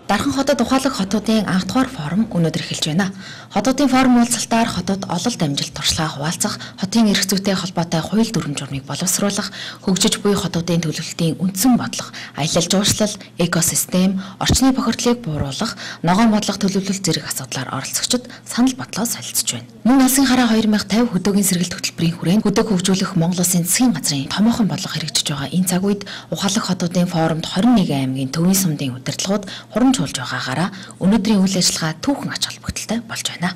Дархан хотод ухаалаг хотуудын анх дугаар форум өнөөдөр эхэлж байна. Хотуудын форум уулзалтаар хотод ололт амжилт туршлага хуваалцах, хотын эрх зүйтэй холбоотой хууль дүрм журмыг боловсруулах, хөгжиж буй хотуудын төлөвлөлтийн үндсэн бодлого, аялал жуулчлал, экосистем, орчны бохирдлыг бууруулах, ногоон бодлого төлөвлөлт зэрэг асуудлаар оролцогчид санал бодлоо солилцож байна. Мөн Алсын хараа 2050 хөдөөгийн сэргэлт хөтөлбөрийн хүрээнд хөдөг хөгжүүлэх Монгол Улсын засгийн газрын томоохон бодлого хэрэгжиж байгаа энэ цаг үед ухаалаг хотуудын форумд 21 аймгийн төвийн сумдын удирдлагууд хурамч болж байгаагаараа өнөөдрийн үйл ажиллагаа түүхэн ач холбогдолтой болж байна.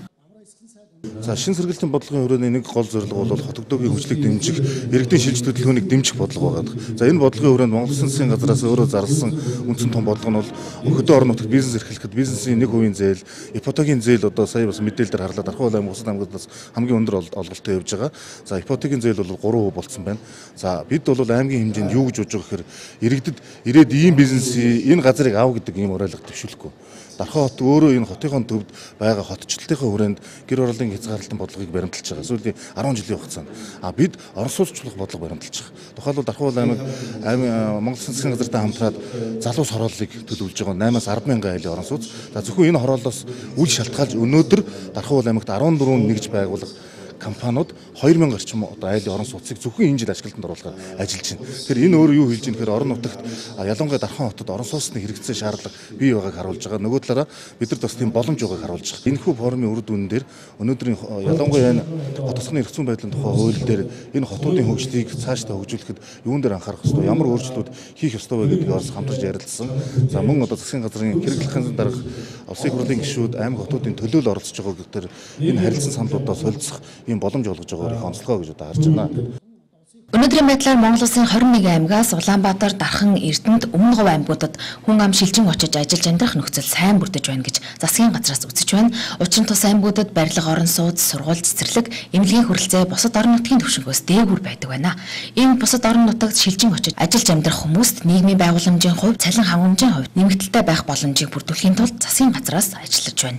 За шин сэргэлтийн бодлогын хүрээний нэг гол зорилго бол хотогдоогийн хөгжлийг дэмжих, иргэдийн шилж төлөвлөгөөнийг дэмжих бодлого байгаа. За энэ бодлогын хүрээнд Монгол Улсын засгийн газраас өөрөө зарласан үндсэн том бодлого нь бол хөдөө орон нутагт бизнес эрхлэхэд бизнесийн 1% зээл, ипотекийн зээл одоо сая бас мэдээлэлээр харлаад Дархан аймаг Бусад аймагаас хамгийн өндөр олголттой явж байгаа. За ипотекийн зээл бол 3% болцсон байна. За бид бол аймгийн хэмжээнд юу гэж бодож байгаа гэхээр иргэдэд ирээд ийм бизнесийн энэ газрыг ав гэдэг ийм уриалга төвшүүлэхгүй. Дархан хот өөрөө энэ хотын төвд байгаа хотчлтын хүрээнд гэр ороолын хязгаарлалтын бодлогыг баримталж байгаа. Сүүлийн 10 жилийн хугацаанд бид орон сууцчлах бодлого баримталж байгаа. Тухайлбал Дархан аймаг Монгол Улсын засгийн газартай хамтраад залуус хорооллыг төлөвлөж байгаа 8-аас 10,000 айлын орон сууц. За зөвхөн энэ хорооллоос үл шалтгаалж өнөөдөр Дархан аймагт 14 нэгж байгуулах компаниуд 2000 орчим одоо айлын орон сууцыг зөвхөн энэ жил ашиглалтанд оруулахаар ажиллаж байна. Тэгэхээр энэ өөрөө юу хэлж байна гэхээр орон нутагт ялангуяа Дархан хотод орон сууцны хэрэгцээ шаардлага бий байгааг харуулж байгаа. Нөгөө талаараа бид нар бас тийм боломж байгааг харуулж байгаа. Энэхүү форумын үр дүн дээр өнөөдрийн ялангуяа энэ хот тосгоны эрх зүйн байдлын тухай хууль дээр энэ хотуудын хөгжлийг цаашдаа хөгжүүлэхэд юун дээр анхаарах ёстой, ямар өөрчлөлтүүд хийх ёстой вэ гэдгийг бас хамтарч ярилцсан. За мөн одоо засгийн газрын хэрэглэхийн дарга улсын хурлын гишүүд аймаг хотуудын төлөөлөл оролцож байгаа гэдгээр энэ харилцан саналуудаа солилцох ийм боломж олгож байгаа их онцлогоо гэж одоо харж байна. Өнөөдрийн байдлаар Монгол Улсын 21 аймгаас Улаанбаатар, Дархан, Эрдэнэт, Өмнө Говь аймагуудад хүн ам шилжин очиж ажиллаж амьдрах нөхцөл сайн бүрдэж байна гэж засгийн газраас үзэж байна. Учир нь тус аймагуудад барилга, орон сууц, сургууль, цэцэрлэг, эмнэлгийн хүрэлцээ бусад орон нутгийн түвшингөөс дээгүүр байдаг байна. Энэ бусад орон нутагт шилжин очиж ажиллаж амьдрах хүмүүст нийгмийн байгууламжийн хувьд, цалин хангамжийн хувьд нэмэгдэлтэй байх боломжийг бүрдүүлэхийн тулд засгийн газраас ажиллаж байна.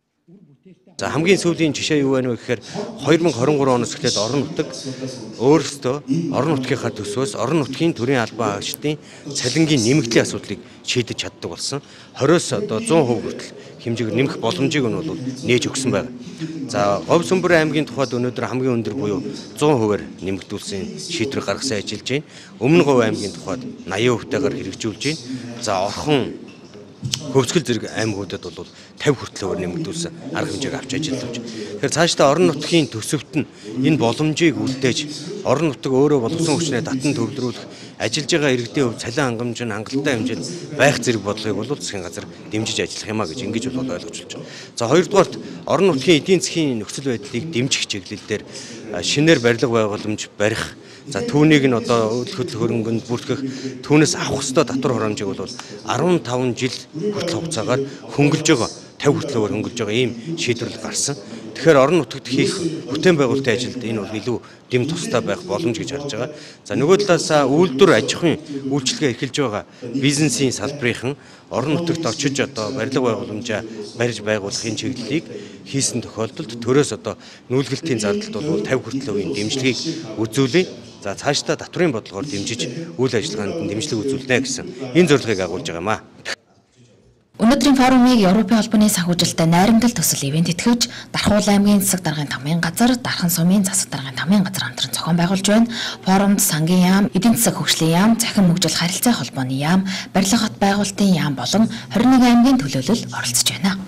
За хамгийн сүүлийн жишээ юу байна вэ гэхээр 2023 оноос эхлээд орон нутаг өөрсдөө орон нутгийнхаа төсвөөс орон нутгийн төрийн албан хаагчдын цалингийн нэмэгдлийн асуудлыг шийдэж чаддаг болсон. 20-оос одоо 100% хүртэл хэмжээгээр нэмэх боломжийг нь бол нээж өгсөн байна. За Говь Сүмбэр аймгийн тухайд өнөөдөр хамгийн өндөр буюу 100%-аар нэмэгдүүлсэн шийдвэр гаргасан ажиллаж байна. Өмнө Говь аймгийн тухайд 80%-аар хэрэгжүүлж байна. За Орхон Хөвсгөл зэрэг аймагуудад бол 50 хүртэлээр нэмэгдүүлсэн арга хэмжээг авч ажиллаж байна. Тэгэхээр цаашдаа орон нутгийн төсөвт нь энэ боломжийг үлдээж орон нутаг өөрөө боловсон хүчнээ татан төвлөрүүлэх ажиллаж байгаа иргэдийн хувь цалин хангамж нь хангалттай хэмжээнд байх зэрэг бодлогыг бол засгийн газар дэмжиж ажиллах юм а гэж ингэж бол ойлгож болж байна. За хоёрдугаарт орон нутгийн эдийн засгийн нөхцөл байдлыг дэмжих чиглэлээр шинээр барилга байгууламж барих. За түүнийг нь одоо үйл хөдлөх хөрөнгөнд бүртгэх, түүнээс авах ёстой татвар хурамжийг бол 15 жил хүртэл хугацаагаар хөнгөлж байгаа, 50 хүртэлээр хөнгөлж байгаа ийм шийдвэрлэл гарсан. Тэгэхээр орон нутагт хийх бүтээн байгуулалтын ажилд энэ бол илүү дэм тустай байх боломж гэж харж байгаа. За нөгөө талаасаа үйлдвэр аж ахуйн үйлчилгээ эхэлж байгаа бизнесийн салбарынхан орон нутагт очиж одоо барилга байгууламжаа барьж байгуулахын чиглэлийг хийсэн тохиолдолд төрөөс одоо нүүлгэлтийн зардалд бол 50 хүртэлийн дэмжлэгийг үзүүлээ. За цаашдаа татврын бодлогоор дэмжиж үйл ажиллагаанд дэмжлэг үзүүлнэ гэсэн энэ зорилгыг агуулж байгаа юм а. Өнөөдрийн форумыг Европын холбооны санхүүжилттэй найрамдал төсөл ивент итгэвч Дархан аймгийн засаг даргын тамгын газар, Дархан сумын засаг даргын тамгын газар хамтран зохион байгуулж байна. Форумд сангийн яам, эдийн засаг хөгжлийн яам, цахим хөгжил харилцаа холбооны яам, барилга хот байгуулалтын яам болон 21 аймгийн төлөөлөл оролцож байна.